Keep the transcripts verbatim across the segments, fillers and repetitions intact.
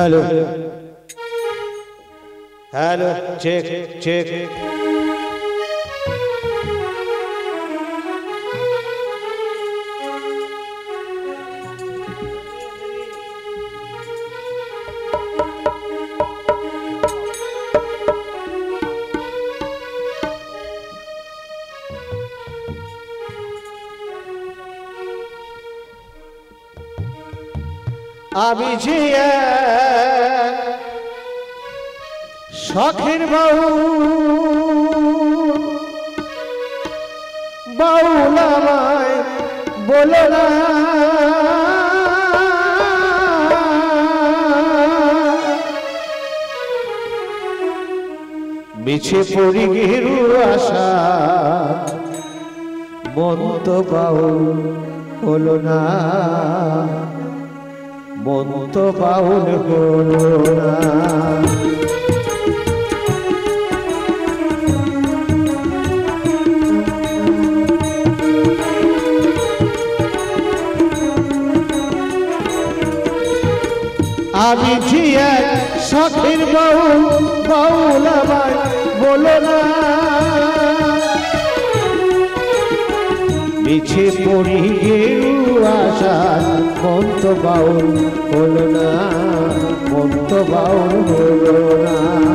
hello hello check check আমি যে শখের বাউল বাউল আমায় বলো না মিছে পড়ি গেরু আশা মন তো বাউল হলো না মন তো বাউল হলো না আমি জিয়া শখের বাউল বাউল আমায় বলো না মিছে পড়ি গেরু আশা মন তো বাউল হলো না মন তো বাউল হলো না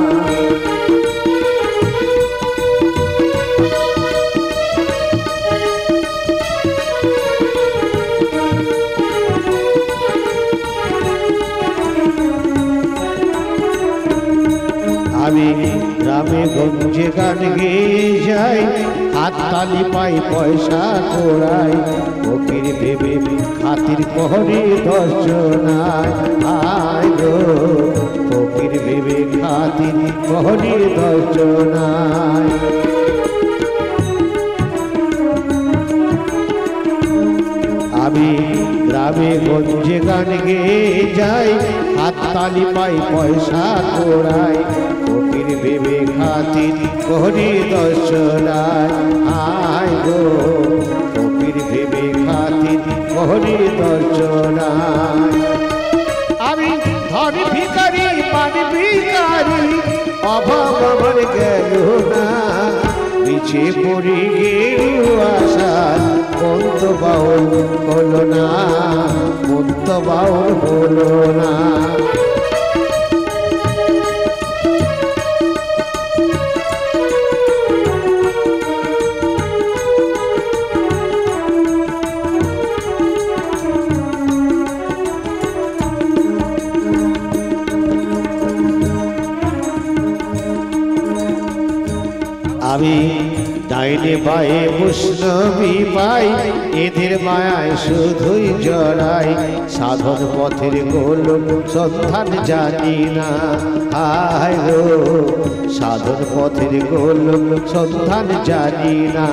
আমি গ্রামে গঞ্জে গান গেয়ে যাই হাততালি পাই পয়সা কোড়াই ফকির ভেবে খাতির পহরে দর্শনায় আয় গো ফকির ভেবে খাতির পহরে দর্শনায় আমি গ্রামে গঞ্জে গান গেয়ে যাই হাততালি পাই পয়সা কোড়াই ফকির ভেবে খাতির পহরে দর্শনায় আয় গো ফকির ভেবে খাতির পহরে দর্শনায় আমি ধন ভিখারি পানি ভিখারি অভাব আমার গেল না মিছে পড়ি গেরু আশা মন তো বাউল হলো না মন তো বাউল হলো না আমি ডাইনে বায়ে বৈষ্ণবী পাই এদের মায়ায় শুধুই জড়াই সাধন পথের গোলক সন্ধান জানি না আয় গো সাধন পথের গোলক সন্ধান জানি না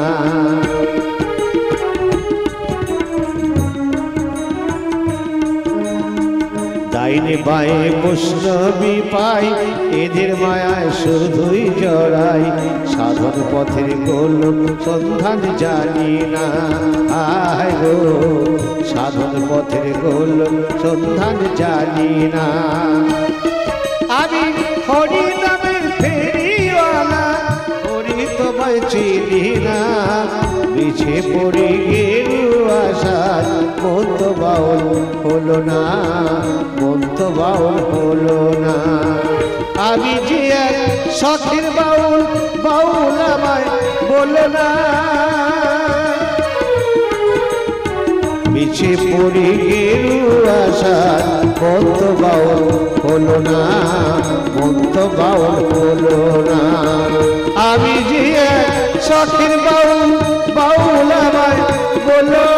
ডাইনে বায়ে বৈষ্ণবী পাই এদের মায়ায় শুধুই জড়াই সাধন পথের গোলক সন্ধান জানি না আয় গো সাধন পথের গোলক সন্ধান জানি না আমি হরি নামের ফেরিওয়ালা হরি তোমায় চিনি না মিছে পড়ি গেরু আশা মন তো বাউল হলো না মন তো বাউল হলো না আমি যে এক শখের বাউল বাউল আমায় বলো না মিছে পড়ি গেরু আশা মন তো বাউল হলো না মন তো বাউল হলো না আমি যে এক শখের বাউল বাউল আমায় বলো